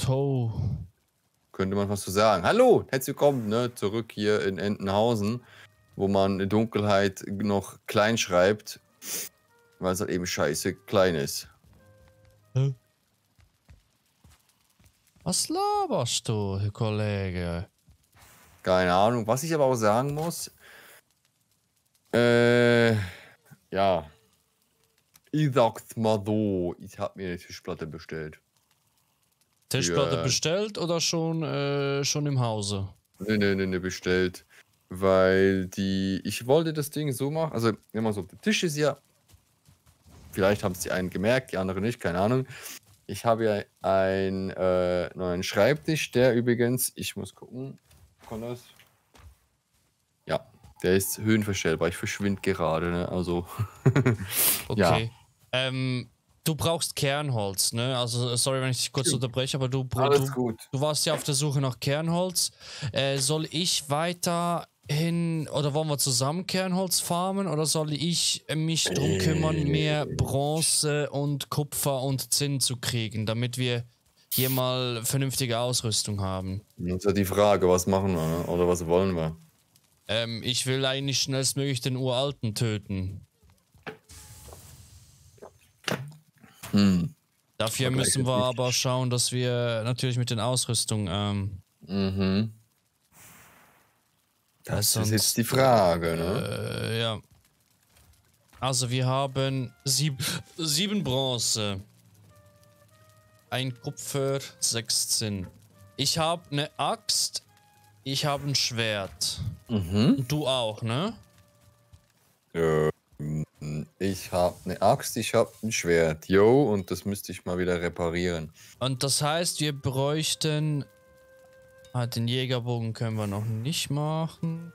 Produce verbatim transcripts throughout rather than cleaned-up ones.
Chateau. Könnte man was zu sagen. Hallo, herzlich willkommen, ne, zurück hier in Entenhausen, wo man in Dunkelheit noch klein schreibt, weil es halt eben scheiße klein ist. Hä? Was laberst du, Kollege? Keine Ahnung. Was ich aber auch sagen muss, äh, ja, ich sag's mal so, ich habe mir eine Tischplatte bestellt. Tischplatte Für, bestellt oder schon, äh, schon im Hause? ne, ne, ne, ne, bestellt, weil die, ich wollte das Ding so machen, also immer so, der Tisch ist ja, vielleicht haben es die einen gemerkt, die anderen nicht, keine Ahnung. Ich habe ja einen äh, neuen Schreibtisch, der übrigens, ich muss gucken, kann das? Ja, der ist höhenverstellbar. Ich verschwinde gerade, ne? Also, ja. Okay. Ähm, du brauchst Kernholz, ne? Also, sorry, wenn ich dich kurz Stimmt. unterbreche, aber du, Alles du, gut. du warst ja auf der Suche nach Kernholz. Äh, soll ich weiterhin, oder wollen wir zusammen Kernholz farmen, oder soll ich mich drum kümmern, mehr Bronze und Kupfer und Zinn zu kriegen, damit wir hier mal vernünftige Ausrüstung haben? Das ist ja die Frage, was machen wir, ne? Oder was wollen wir? Ähm, ich will eigentlich schnellstmöglich den Uralten töten. Hm. Dafür müssen wir aber schauen, dass wir natürlich mit den Ausrüstungen. Ähm, mhm. Das sonst, ist jetzt die Frage, ne? Äh, ja. Also wir haben sieb sieben Bronze, ein Kupfer, sechs Zinn. Ich habe eine Axt, ich habe ein Schwert. Mhm. Und du auch, ne? Ja. Ich habe eine Axt, ich habe ein Schwert. Yo, und das müsste ich mal wieder reparieren. Und das heißt, wir bräuchten... Ah, den Jägerbogen können wir noch nicht machen.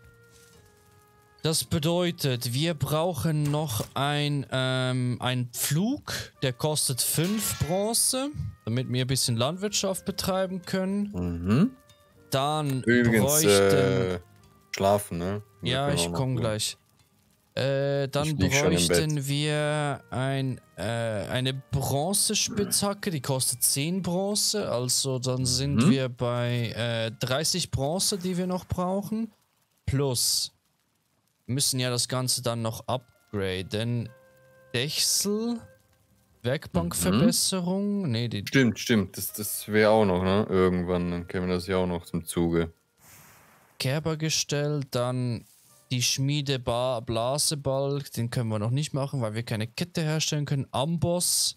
Das bedeutet, wir brauchen noch ein, ähm, ein Pflug, der kostet fünf Bronze, damit wir ein bisschen Landwirtschaft betreiben können. Mhm. Dann Übrigens, bräuchten... äh, schlafen, ne? Wir ja, können ich auch noch komme so- gleich. Äh, dann Ich lieg schon im Bett. bräuchten wir ein, äh, eine Bronzespitzhacke, die kostet zehn Bronze, also dann sind Mhm. wir bei äh, dreißig Bronze, die wir noch brauchen. Plus, wir müssen ja das Ganze dann noch upgraden. Dächsel, Werkbankverbesserung, Mhm. nee, die... Stimmt, stimmt, das, das wäre auch noch, ne? Irgendwann, dann käme das ja auch noch zum Zuge. Kerbergestell, dann die Schmiede Bar Blasebalg, den können wir noch nicht machen, weil wir keine Kette herstellen können. Amboss,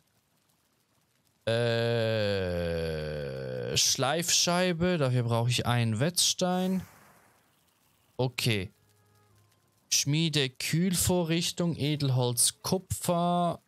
äh, Schleifscheibe, dafür brauche ich einen Wetzstein. Okay. Schmiede Kühlvorrichtung, Edelholz Kupfer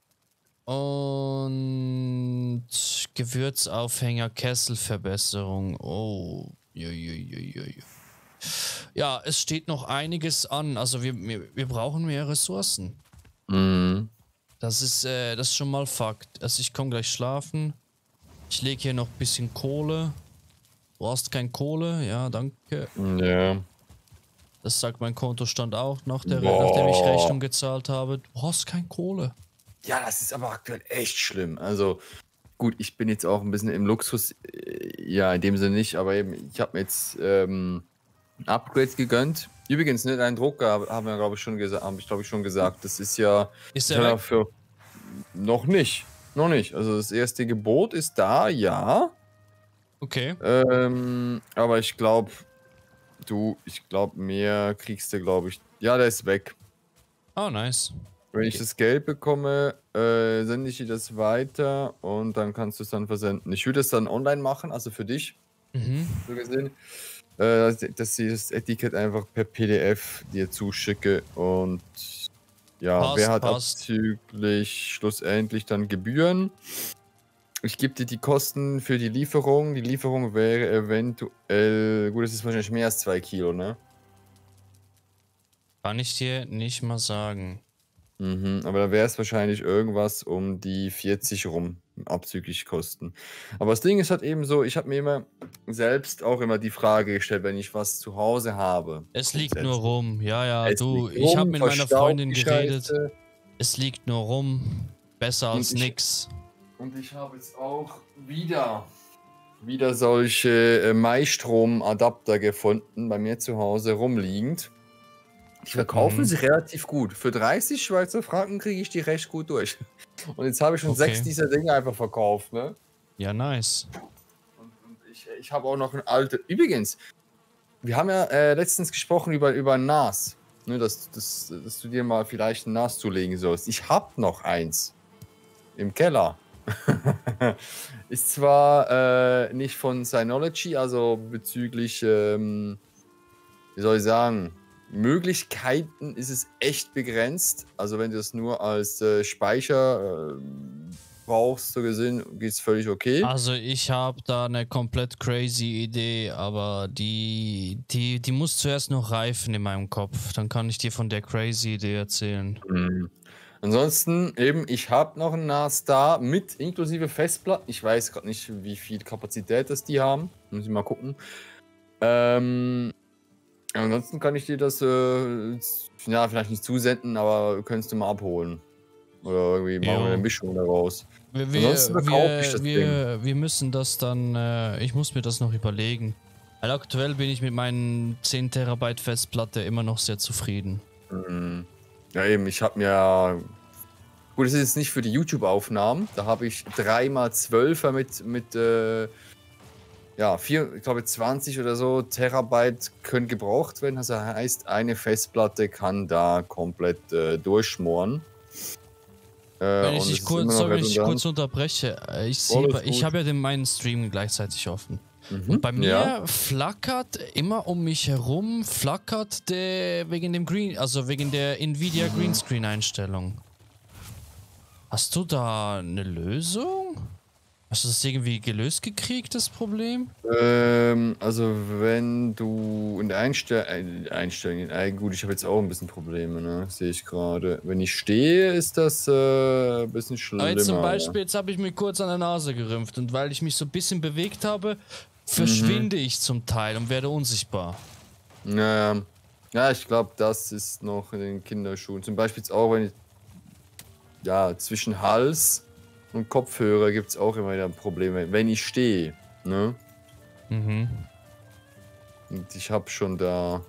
und Gewürzaufhänger Kesselverbesserung. Oh, juiuiui. Ja, es steht noch einiges an. Also wir, wir, wir brauchen mehr Ressourcen. Mhm. Das ist, äh, das ist schon mal Fakt. Also ich komme gleich schlafen. Ich lege hier noch ein bisschen Kohle. Du hast kein Kohle? Ja, danke. Ja. Das sagt mein Kontostand auch, nach der, Boah. nachdem ich Rechnung gezahlt habe. Du hast kein Kohle. Ja, das ist aber aktuell echt schlimm. Also, gut, ich bin jetzt auch ein bisschen im Luxus. äh, Ja, in dem Sinne nicht, aber eben, ich habe mir jetzt ähm, Upgrades gegönnt. Übrigens, ne, dein Drucker haben wir, glaube ich, schon gesagt, habe ich, glaube ich, schon gesagt. Das ist ja. Ist ich er hab weg? Für, noch nicht. Noch nicht. Also das erste Gebot ist da, ja. Okay. Ähm, aber ich glaube, du, ich glaube, mehr kriegst du, glaube ich. Ja, der ist weg. Oh, nice. Wenn ich das Geld bekomme, äh, sende ich dir das weiter und dann kannst du es dann versenden. Ich würde es dann online machen, also für dich, Mhm. so gesehen, äh, dass ich das Etikett einfach per P D F dir zuschicke und ja, Passt, wer hat passt. abzüglich schlussendlich dann Gebühren? Ich gebe dir die Kosten für die Lieferung. Die Lieferung wäre eventuell, gut, das ist wahrscheinlich mehr als zwei Kilo, ne? Kann ich dir nicht mal sagen. Mhm, aber da wäre es wahrscheinlich irgendwas um die vierzig rum, abzüglich Kosten. Aber das Ding ist halt eben so, ich habe mir immer selbst auch immer die Frage gestellt, wenn ich was zu Hause habe. Es liegt nur rum. Ja, ja, Es du, liegt ich habe rum, mit meiner verstaubt Freundin die geredet. Scheiße. Es liegt nur rum. Besser als Und ich- nix. Und ich habe jetzt auch wieder wieder solche äh, Maistrom-Adapter gefunden, bei mir zu Hause rumliegend. Die verkaufen Mhm. sich relativ gut. Für dreißig Schweizer Franken kriege ich die recht gut durch. Und jetzt habe ich schon Okay. sechs dieser Dinge einfach verkauft, ne? Ja, nice. Und, und ich, ich habe auch noch ein alte. Übrigens, wir haben ja äh, letztens gesprochen über, über ein N A S. Ne, dass, dass, dass du dir mal vielleicht ein N A S zulegen sollst. Ich habe noch eins. Im Keller. Ist zwar äh, nicht von Synology, also bezüglich, ähm, wie soll ich sagen, Möglichkeiten ist es echt begrenzt. Also wenn du es nur als äh, Speicher äh, brauchst, so gesehen, geht es völlig okay. Also ich habe da eine komplett crazy Idee, aber die, die, die muss zuerst noch reifen in meinem Kopf. Dann kann ich dir von der crazy Idee erzählen. Mhm. Ansonsten eben, ich habe noch ein N A S da mit inklusive Festplatten. Ich weiß gerade nicht, wie viel Kapazität das die haben. Muss ich mal gucken. Ähm, ansonsten kann ich dir das, äh, ja, vielleicht nicht zusenden, aber könntest du mal abholen. Oder irgendwie machen wir eine Jo. Mischung daraus. Wir, Ansonsten wir, verkaufe ich wir, das Ding. wir, wir müssen das dann, äh, ich muss mir das noch überlegen. Weil aktuell bin ich mit meinen zehn Terabyte Festplatte immer noch sehr zufrieden. Mhm. Ja, eben, ich habe mir. Gut, das ist jetzt nicht für die YouTube-Aufnahmen. Da habe ich drei mal zwölfer mit, mit äh, ja, vier, ich glaube zwanzig oder so Terabyte können gebraucht werden. Also heißt, eine Festplatte kann da komplett äh, durchschmoren. Äh, Wenn und ich es dich ist kurz, immer noch sorry, wenn ich dich redundant. kurz unterbreche, äh, ich sehe, Alles ich gut. habe ja den meinen Stream gleichzeitig offen. Mhm, Und bei mir ja. flackert immer um mich herum, flackert der wegen dem Green, also wegen der Nvidia Mhm. Greenscreen Einstellung. Hast du da eine Lösung? Hast du das irgendwie gelöst gekriegt, das Problem? Ähm, also wenn du in der Einstell äh, Einstellungen, äh, gut, ich habe jetzt auch ein bisschen Probleme, ne? Sehe ich gerade. Wenn ich stehe, ist das äh, ein bisschen schlimmer. Aber jetzt zum Beispiel, jetzt habe ich mir kurz an der Nase gerümpft und weil ich mich so ein bisschen bewegt habe, verschwinde Mhm. ich zum Teil und werde unsichtbar. Naja. Ja, ich glaube, das ist noch in den Kinderschuhen. Zum Beispiel jetzt auch, wenn ich, ja, zwischen Hals und Kopfhörer gibt es auch immer wieder Probleme, wenn ich stehe, ne? Mhm. Und ich habe schon da.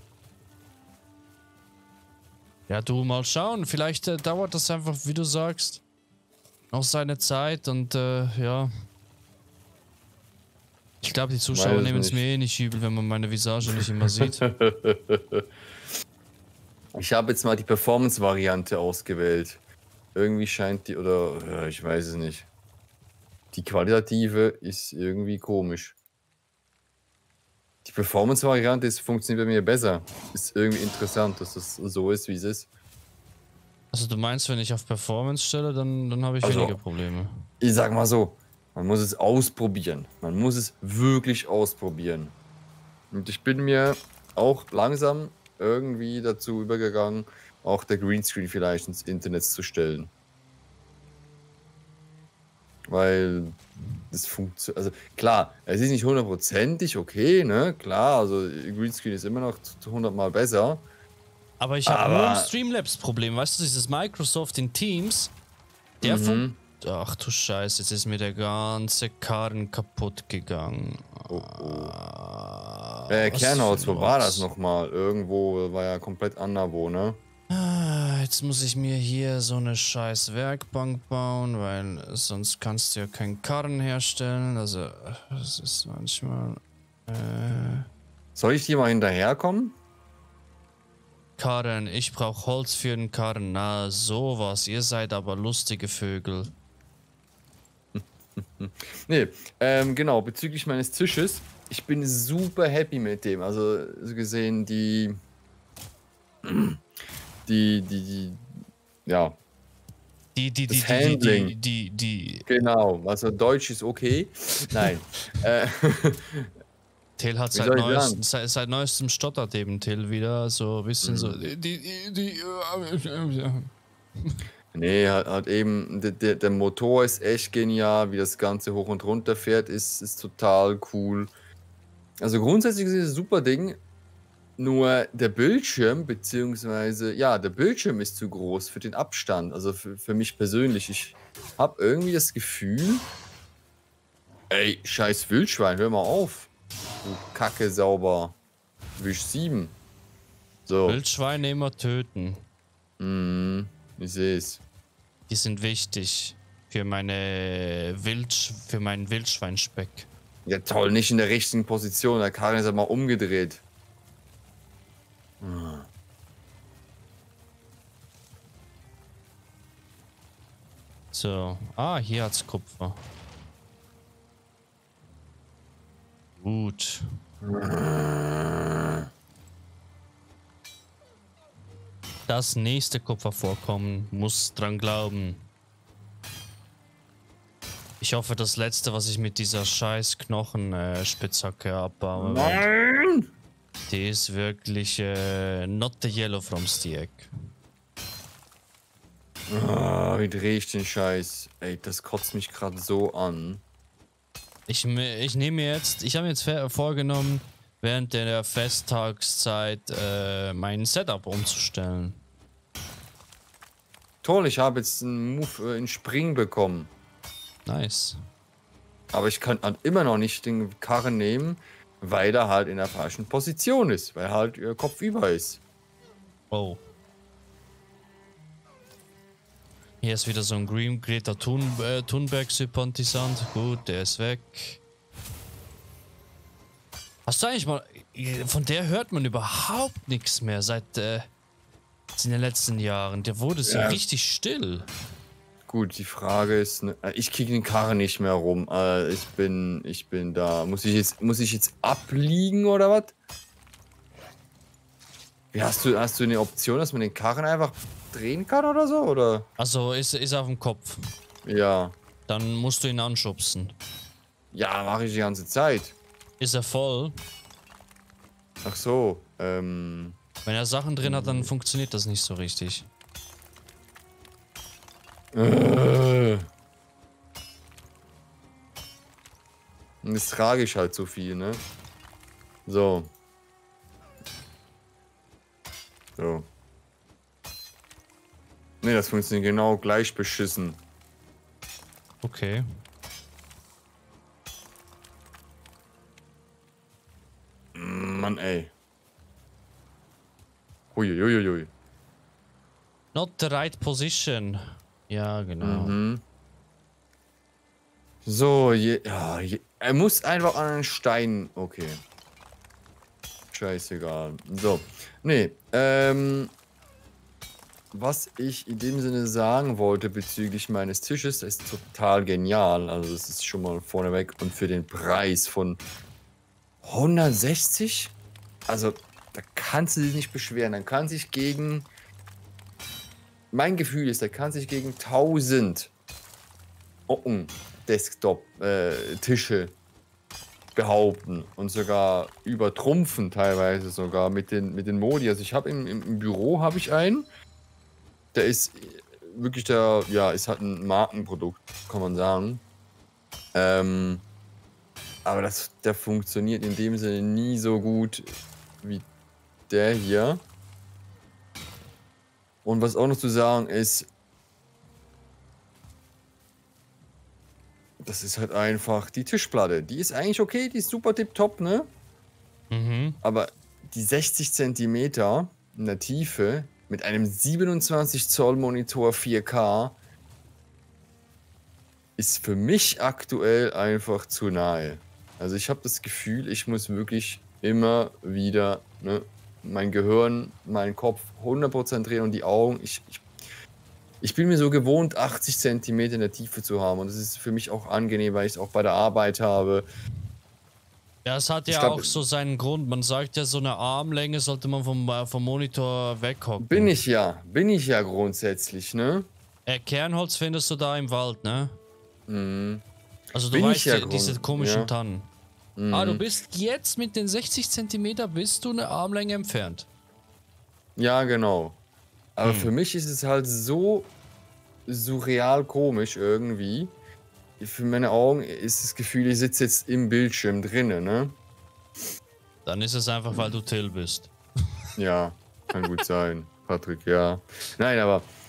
Ja, du mal schauen. Vielleicht äh, dauert das einfach, wie du sagst, noch seine Zeit und äh, ja. Ich glaube, die Zuschauer Weiß es nehmen es nicht. mir eh nicht übel, wenn man meine Visage nicht immer sieht. Ich habe jetzt mal die Performance-Variante ausgewählt. Irgendwie scheint die, oder ja, ich weiß es nicht. Die qualitative ist irgendwie komisch. Die Performance-Variante ist- funktioniert bei mir besser. Ist irgendwie interessant, dass das so ist, wie es ist. Also du meinst, wenn ich auf Performance stelle, dann, dann habe ich Also- weniger Probleme. Ich sag mal so, man muss es ausprobieren. Man muss es wirklich ausprobieren. Und ich bin mir auch langsam irgendwie dazu übergegangen, auch der Greenscreen vielleicht ins Internet zu stellen. Weil das funktioniert, also klar, es ist nicht hundertprozentig okay, ne? Klar, also Greenscreen ist immer noch hundert Mal besser. Aber ich habe nur ein Aber- Streamlabs-Problem. Weißt du, dieses Microsoft in Teams, der Mhm. fun- Ach du Scheiße, jetzt ist mir der ganze Karren kaputt gegangen. Oh, oh. Ah, Äh, was Kernholz, für wo war das Rotz. nochmal? Irgendwo war ja komplett anderwo, ne? Ah, jetzt muss ich mir hier so eine scheiß Werkbank bauen, weil sonst kannst du ja keinen Karren herstellen. Also, das ist manchmal. Äh, Soll ich dir mal hinterherkommen? Karren, ich brauch Holz für den Karren. Na, sowas. Ihr seid aber lustige Vögel. Nee, ähm, genau, bezüglich meines Tisches. Ich bin super happy mit dem. Also, so gesehen, die. Die, die, die. Ja, Die, die, die, Das die, die, die, Handling. die, die. genau. Also, Deutsch ist okay. Nein. äh, Till hat Wie seit, soll ich neuestem, seit, seit neuestem stottert eben Till wieder so ein bisschen Mhm. so. Die, die, die, äh, nee, hat, hat eben. Der, der, der Motor ist echt genial. Wie das Ganze hoch und runter fährt, ist, ist total cool. Also, grundsätzlich ist es ein super Ding. Nur der Bildschirm, beziehungsweise, ja, der Bildschirm ist zu groß für den Abstand. Also für, für mich persönlich. Ich habe irgendwie das Gefühl, Ey, scheiß Wildschwein, hör mal auf. Du Kacke sauber. Wisch sieben. So. Wildschweine immer töten. Mhm, ich seh's. Die sind wichtig für meine Wild für meinen Wildschweinspeck. Ja toll, nicht in der richtigen Position. Der Karin ist ja mal umgedreht. Hm. So. Ah, hier hat's Kupfer. Gut. Das nächste Kupfervorkommen muss dran glauben. Ich hoffe, das letzte, was ich mit dieser scheiß Knochenspitzhacke abbaue. Nein! Die ist wirklich äh, not the yellow from Stieg. Oh, wie drehe ich den Scheiß? Ey, das kotzt mich gerade so an. Ich, ich nehme mir jetzt, ich habe mir jetzt vorgenommen, während der Festtagszeit äh, mein Setup umzustellen. Toll, ich habe jetzt einen Move äh, in Spring bekommen. Nice. Aber ich kann halt immer noch nicht den Karren nehmen, weil er halt in der falschen Position ist. Weil halt ihr Kopf über ist. Oh. Hier ist wieder so ein Green Greta Thun, äh, Thunberg-Sympathisant. Gut, der ist weg. Hast du eigentlich mal... Von der hört man überhaupt nichts mehr seit äh, in den letzten Jahren. Der wurde so Ja. richtig still. Gut, die Frage ist, ne, ich kriege den Karren nicht mehr rum. Äh, ich bin, ich bin da. Muss ich jetzt, muss ich jetzt abliegen oder was? Wie hast du, hast du eine Option, dass man den Karren einfach drehen kann oder so, oder? Also ist, ist auf dem Kopf. Ja. Dann musst du ihn anschubsen. Ja, mache ich die ganze Zeit. Ist er voll? Ach so, ähm. Wenn er Sachen drin hat, dann funktioniert das nicht so richtig. Äh. Und das trage ich halt so viel, ne? So. So. Ne, das funktioniert genau gleich beschissen. Okay. Mann, ey. Huiuiuiui. Not the right position. Ja, genau. Mhm. So, je, ja, je, er muss einfach an einen Stein. Okay. Scheißegal. So. Nee, ähm. Was ich in dem Sinne sagen wollte bezüglich meines Tisches, das ist total genial. Also, das ist schon mal vorneweg. Und für den Preis von hundertsechzig? Also, da kannst du dich nicht beschweren. Dann kann sich gegen. Mein Gefühl ist, der kann sich gegen tausend Desktop-Tische behaupten und sogar übertrumpfen teilweise sogar mit den, mit den Modi. Also ich habe im, im, im Büro habe ich einen, der ist wirklich der, ja, ist halt ein Markenprodukt, kann man sagen. Ähm, aber das, der funktioniert in dem Sinne nie so gut wie der hier. Und was auch noch zu sagen ist, das ist halt einfach die Tischplatte. Die ist eigentlich okay, die ist super tipptopp, ne? Mhm. Aber die sechzig Zentimeter in der Tiefe mit einem siebenundzwanzig Zoll Monitor vier K ist für mich aktuell einfach zu nahe. Also ich habe das Gefühl, ich muss wirklich immer wieder, ne, mein Gehirn, meinen Kopf hundert Prozent drehen und die Augen. Ich, ich, ich bin mir so gewohnt, achtzig Zentimeter in der Tiefe zu haben. Und das ist für mich auch angenehm, weil ich es auch bei der Arbeit habe. Ja, es hat ja glaub, auch so seinen Grund. Man sagt ja, so eine Armlänge sollte man vom, vom Monitor weghocken. Bin ich ja. Bin ich ja grundsätzlich, ne? Äh, Kernholz findest du da im Wald, ne? Mhm. Also du Bin weißt ich ja ja, diese Grund, komischen ja. Tannen. Mhm. Ah, du bist jetzt mit den sechzig Zentimeter bist du eine Armlänge entfernt. Ja, genau. Aber Hm. für mich ist es halt so surreal komisch irgendwie. Für meine Augen ist das Gefühl, ich sitze jetzt im Bildschirm drinnen, ne? Dann ist es einfach, weil du Till bist. Ja, kann gut sein, Patrick, ja. Nein, aber